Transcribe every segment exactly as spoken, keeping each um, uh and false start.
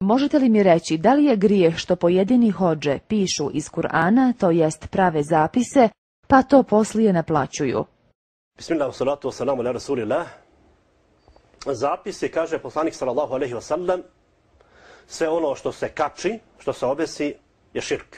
Možete li mi reći da li je grijeh što pojedini hodže pišu iz Kur'ana, to jest prave zapise, pa to poslije naplaćuju? Bismillah, salatu wassalamu ala rasulillah. Zapisi, kaže poslanik sallallahu alejhi ve sellem, sve ono što se kači, što se obesi, je širk.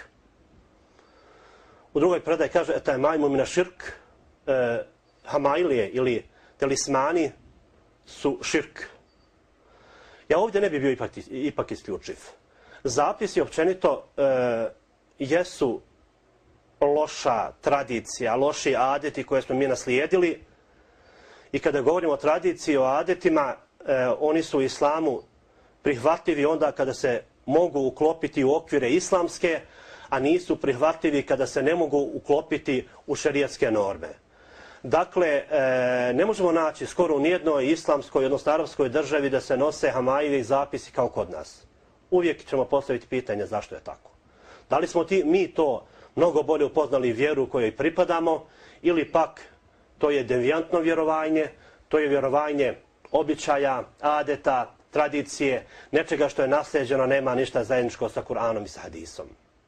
U drugoj predaji kaže, taj majmu mina širk, e, hamailije ili talismani su širk. Ja ovdje ne bi bio ipak, ipak isključiv. Zapisi općenito e, jesu loša tradicija, loši adeti koje smo mi naslijedili. I kada govorimo o tradiciji, o adetima, e, oni su u islamu prihvatljivi onda kada se mogu uklopiti u okvire islamske, a nisu prihvatljivi kada se ne mogu uklopiti u šerijatske norme. Dakle, e, ne možemo naći skoro u nijednoj islamskoj, odnosno arapskoj državi da se nose hamaili zapisi kao kod nas. Uvijek ćemo postaviti pitanje zašto je tako. Da li smo ti, mi to mnogo bolje upoznali vjeru kojoj pripadamo, ili pak to je devijantno vjerovanje, to je vjerovanje običaja, adeta, tradicije, nečega što je nasljeđeno, nema ništa zajedničko sa Kur'anom i sa hadisom.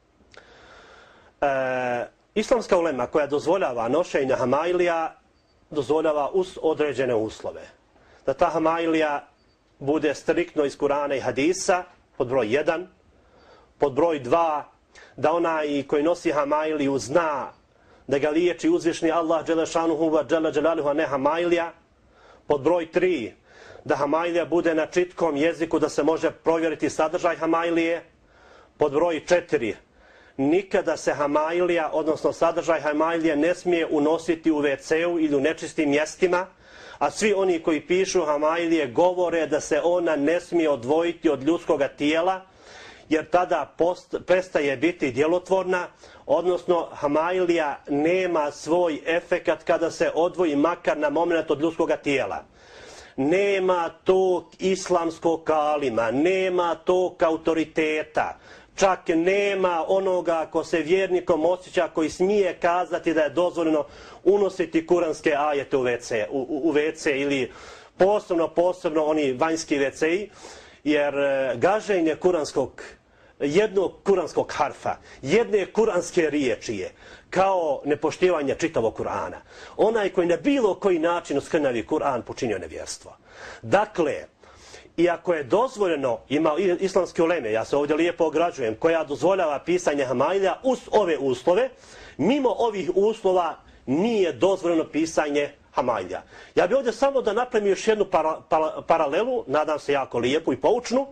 E, islamska ulema koja dozvoljava nošenje hamailija, dozvoljava uz određene uslove. Da ta hamailija bude striktno iz Kur'ana i hadisa, pod broj jedan, pod broj dva, da onaj koji nosi hamailiju zna da ga liječi uzvišni Allah dželle šanuhu ve dželle dželaluhu, a ne hamailija. Pod broj tri, da hamailija bude na čitkom jeziku, da se može provjeriti sadržaj hamailije. Pod broj četiri, nikada se hamailija, odnosno sadržaj hamailije, ne smije unositi u ve ce u ili u nečistim mjestima, a svi oni koji pišu hamailije govore da se ona ne smije odvojiti od ljudskog tijela, jer tada post, prestaje biti djelotvorna, odnosno hamailija nema svoj efekat kada se odvoji makar na moment od ljudskog tijela. Nema tog islamskog kalima, nema tog autoriteta, čak nema onoga ko se vjernikom osjeća, koji smije kazati da je dozvoljeno unositi kuranske ajete u ve ce, u, u, u ve ce ili posebno, posebno oni vanjski ve ce i, jer gaženje kuranskog, jednog kuranskog harfa, jedne kuranske riječi je kao nepoštivanje čitavog Kur'ana. Onaj koji na bilo koji način uskrnjavi Kur'an počinio nevjerstvo. Dakle, iako je dozvoljeno, ima islamske uleme, ja se ovdje lijepo ograđujem, koja dozvoljava pisanje hamailija uz ove uslove, mimo ovih uslova nije dozvoljeno pisanje hamailija. Ja bih ovdje samo da napravim još jednu para, para, paralelu, nadam se jako lijepu i poučnu.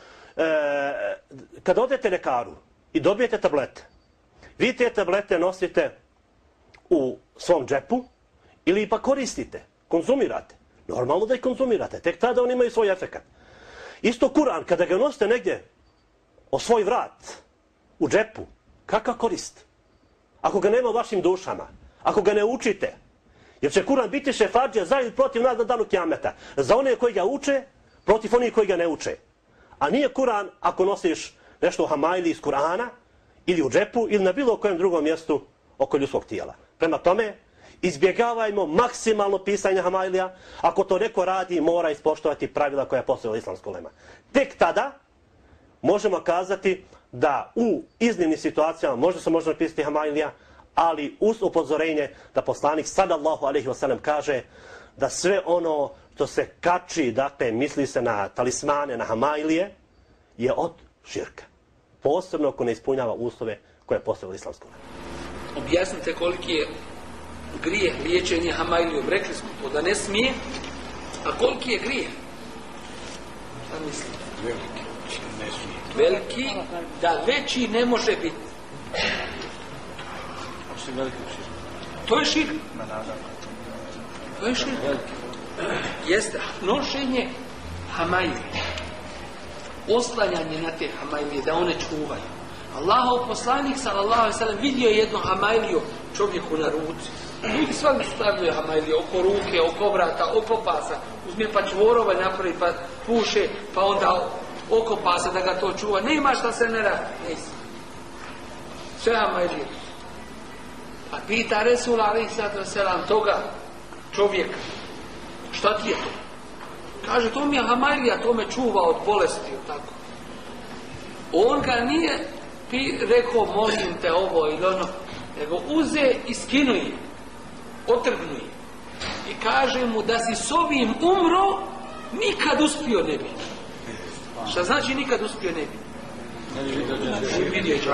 E, kad odete ljekaru i dobijete tablete, vi te tablete nosite u svom džepu ili pa koristite, konzumirate. Normalno da ih konzumirate, tek tada oni imaju svoj efekat. Isto Kur'an, kada ga nosite negdje o svoj vrat, u džepu, kakva korist? Ako ga nema u vašim dušama, ako ga ne učite, jer će Kur'an biti šefađija za ili protiv nas na danu kijameta. Za one koji ga uče, protiv onih koji ga ne uče. A nije Kur'an ako nosiš nešto u hamaili iz Kur'ana, ili u džepu, ili na bilo kojem drugom mjestu oko ljudskog tijela. Prema tome, izbjegavajmo maksimalno pisanje hamailija. Ako to neko radi, mora ispoštovati pravila koja je postavila islamska ulema. Tek tada možemo kazati da u iznimnim situacijama možda se može napisati hamailija, ali uz upozorenje da poslanik sallallahu alejhi ve sellem kaže da sve ono što se kači, dakle misli se na talismane, na hamailije, je od širka. Posebno ako ne ispunjava uslove koje je postavila islamska ulema. Objasnite koliki je grijeh liječenje hamalijom. Rekli smo to da ne smije, a koliki je grijeh? Šta mislite? Veliki. Ne smije. Veliki, da veći ne može biti. Osim velikog širka. To je širk. Ma naravno. To je širk. Jeste nošenje hamailije. Oslanjanje na te hamailije, da one čuvaju. Allahov poslanik sallallahu alejhi ve sellem vidio jednu hamailiju čovjeku na ruci. Ljudi svaki stavljaju hamailije oko ruke, oko vrata, oko pasa. Uzme pa čvorove napravi, pa puše, pa onda oko pasa da ga to čuva. Nema šta se ne radi. Nisi. Sve hamailije. A pita Resul alejhi salatu vesselam toga čovjeka. Šta ti je to? Kaže, to mi je hamailija, to me čuva od bolesti. Tako. On ga nije pi, rekao molim te ovo ili ono, nego uze i skinuje, otrgnuje. I kaže mu da si s ovim umro, nikad uspio ne bi. Šta znači nikad uspio ne bi? Vidio je.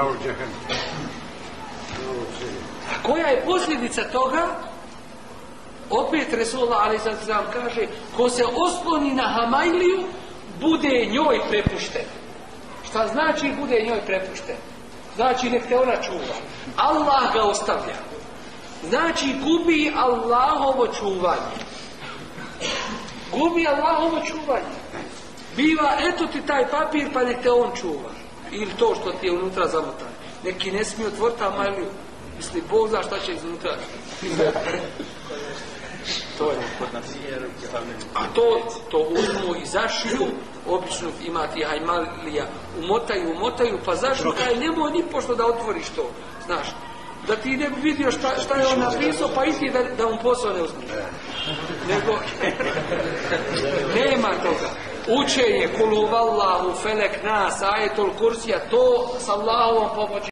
A koja je posljedica toga? Opet Resulullah alejhi ve sellem kaže, ko se osloni na Hamailiju, bude njoj prepušten. Šta znači bude njoj prepušten? Znači nek te ona čuva. Allah ga ostavlja. Znači gubi Allahovo čuvanje. Gubi Allahovo čuvanje. Biva, eto ti taj papir, pa nek te on čuva. Ili to što ti je unutra zamotano. Neki ne smije otvoriti Hamailiju. Misli, Bog zna šta će iznutra. To je a to, to uzmu i zašiju, obično ima ti hajmalija, umotaju, umotaju, pa zašto kaj nemoj ni pošto da otvoriš to, znaš, da ti ne bi vidio šta, šta je on napisao, pa iti da, da mu posao ne uzmiš. Nego, nema toga. Učenje, kulu vallahu, felek nas, ajetul kursija, to s Allahovom pomoći.